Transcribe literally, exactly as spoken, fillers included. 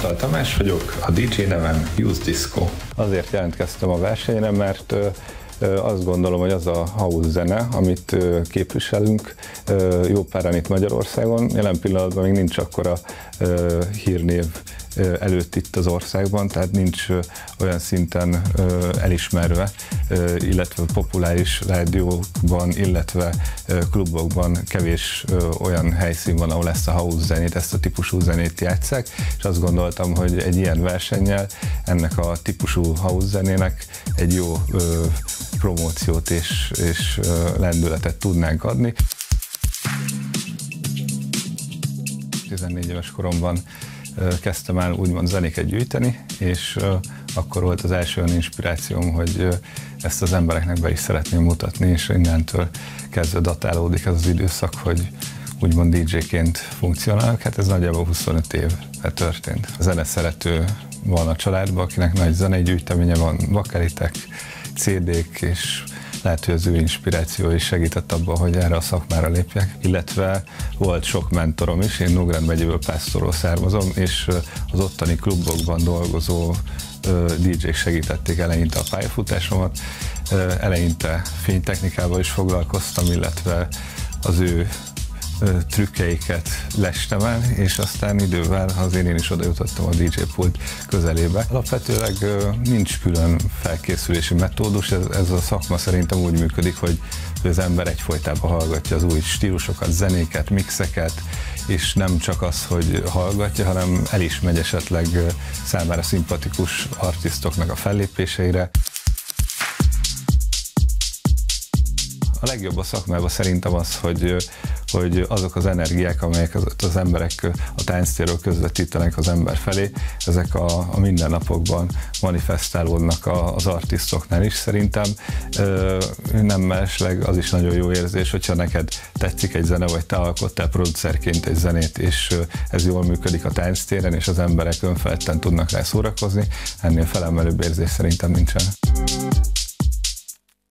Fiatal Tamás vagyok, a dé dzsé nevem Use Disco. Azért jelentkeztem a versenyre, mert azt gondolom, hogy az a house zene, amit képviselünk, jó páran itt Magyarországon, jelen pillanatban még nincs akkora hírnév előtt itt az országban, tehát nincs olyan szinten elismerve, illetve populáris rádiókban, illetve klubokban kevés olyan helyszín van, ahol ezt a house zenét, ezt a típusú zenét játsszák, és azt gondoltam, hogy egy ilyen versennyel ennek a típusú house zenének egy jó promóciót és, és lendületet tudnánk adni. tizennégy éves koromban kezdtem el úgymond zenéket gyűjteni, és akkor volt az első olyan inspirációm, hogy ezt az embereknek be is szeretném mutatni, és innentől kezdve datálódik ez az időszak, hogy úgymond dé dzséként funkcionálok. Hát ez nagyjából huszonöt éve történt. A zene szerető van a családban, akinek nagy zenei gyűjteménye van, bakelitek, cé dék, és lehet, hogy az ő inspiráció is segített abban, hogy erre a szakmára lépjek. Illetve volt sok mentorom is, én Nógrád megyéből, Pásztorról származom, és az ottani klubokban dolgozó dé dzsék segítették eleinte a pályafutásomat. Eleinte fénytechnikával is foglalkoztam, illetve az ő trükkeiket lestem el, és aztán idővel azért én is oda jutottam a dé dzsé pult közelébe. Alapvetőleg nincs külön felkészülési metódus, ez, ez a szakma szerintem úgy működik, hogy az ember egyfolytában hallgatja az új stílusokat, zenéket, mixeket, és nem csak az, hogy hallgatja, hanem el is megy esetleg számára szimpatikus artisztoknak a fellépéseire. A legjobb a szakmában szerintem az, hogy, hogy azok az energiák, amelyek az, az emberek a tánctérről közvetítenek az ember felé, ezek a, a mindennapokban manifestálódnak a, az artisztoknál is szerintem. Nem mellesleg az is nagyon jó érzés, hogyha neked tetszik egy zene, vagy te alkottál producerként egy zenét, és ez jól működik a tánctéren, és az emberek önfeledten tudnak rá szórakozni, ennél felemelőbb érzés szerintem nincsen.